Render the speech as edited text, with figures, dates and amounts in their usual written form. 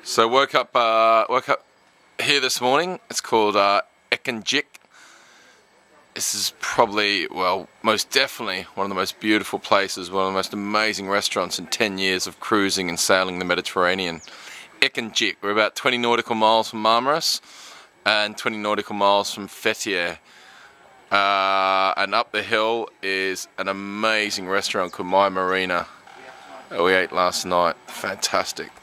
So woke up here this morning. It's called Ekinjik. This is probably, well, most definitely one of the most beautiful places, one of the most amazing restaurants in 10 years of cruising and sailing the Mediterranean. Ekinjik. We're about 20 nautical miles from Marmaris and 20 nautical miles from Fethiye. And up the hill is an amazing restaurant called My Marina that we ate last night. Fantastic.